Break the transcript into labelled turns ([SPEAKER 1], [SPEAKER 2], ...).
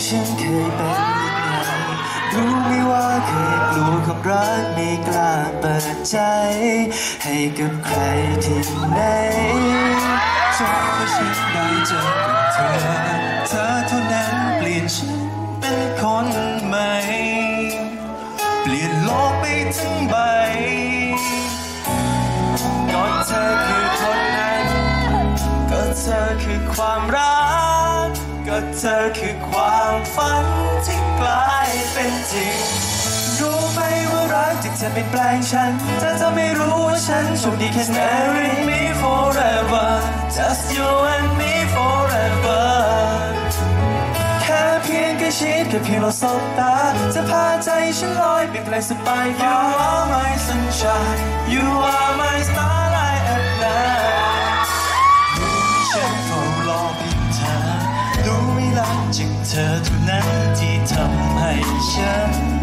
[SPEAKER 1] ฉันเคยเป็นยังไงรู้ไหมว่าเคยกลัวความรักไม่กล้าเปิดใจให้กับใครที่ไหนจนเมื่อฉันได้เจอกับเธอเท่านั้นเปลี่ยนฉันเป็นคนใหม่เปลี่ยนโลกไปทั้งใบก็เธอคือคนนั้นก็เธอคือความรักก็เธอคือความฝันที่กลายเป็นจริงรู้ไหมว่ารักจากเธอเป็นแปลงฉันถ้าเธอไม่รู้ว่าฉันโชคดีแค่ไหน Marry me forever just you and me forever แค่เพียงใกล้ชิดแค่เพียงเราสบตาจะพาใจฉันลอยไปไกลสบาย You are my sunshine You are my starlight at night รู้ไหมฉันเฝ้ารอเพียงเธอรู้ไหมรักจากเธอเท่านั้นที่ทำให้ฉัน